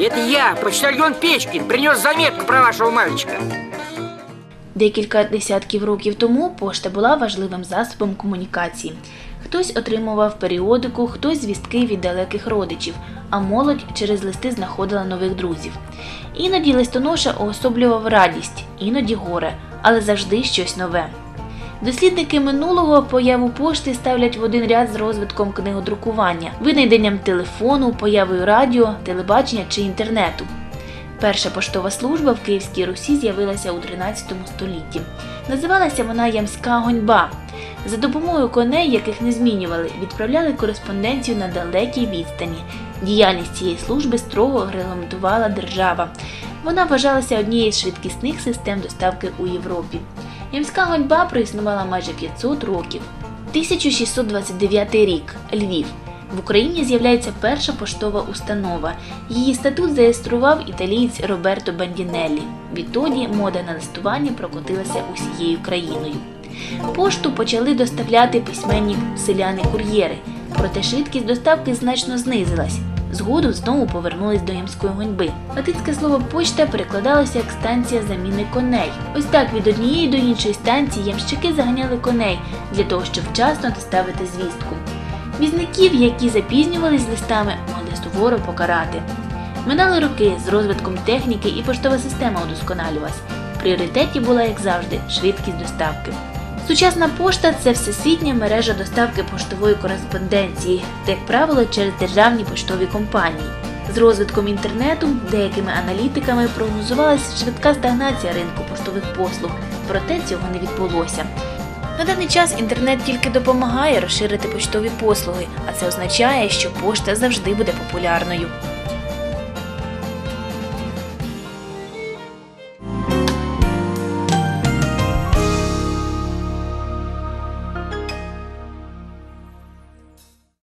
Это я, почтальон Печкин, принес заметку про вашего мальчика. Декілька десятків років тому пошта була важливим засобом комунікації. Хтось отримував періодику, хтось звістки від далеких родичів, а молодь через листи знаходила нових друзів. Іноді листоноша уособлював радість, іноді горе, але завжди щось нове. Дослідники минулого появу пошти ставлять в один ряд з розвитком книгодрукування, винайденням телефону, появою радіо, телебачення чи інтернету. Перша поштова служба в Київській Русі з'явилася у 13 столітті. Називалася вона «Ямська гоньба». За допомогою коней, яких не змінювали, відправляли кореспонденцію на далекій відстані. Діяльність цієї служби строго регламентувала держава. Вона вважалася однією з швидкісних систем доставки у Європі. Ямська гоньба проіснувала майже 500 років. 1629 рік. Львів. В Україні з'являється перша поштова установа. Її статут зареєстрував італієць Роберто Бандінеллі. Відтоді мода на листування прокотилася усією країною. Пошту почали доставляти письменні селяни-кур'єри, проте швидкість доставки значно знизилась. Згодом знову повернулись до ямської гоньби. Латинське слово «почта» перекладалося як «станція заміни коней». Ось так від однієї до іншої станції ямщики заганяли коней для того, щоб вчасно доставити звістку. Візників, які запізнювались з листами, могли суворо покарати. Минали роки, з розвитком техніки і поштова система удосконалювалась. В пріоритеті була, як завжди, швидкість доставки. Сучасна пошта – це всесвітня мережа доставки поштової кореспонденції, та, як правило, через державні поштові компанії. З розвитком інтернету деякими аналітиками прогнозувалася швидка стагнація ринку поштових послуг, проте цього не відбулося. На даний час інтернет тільки допомагає розширити поштові послуги, а це означає, що пошта завжди буде популярною.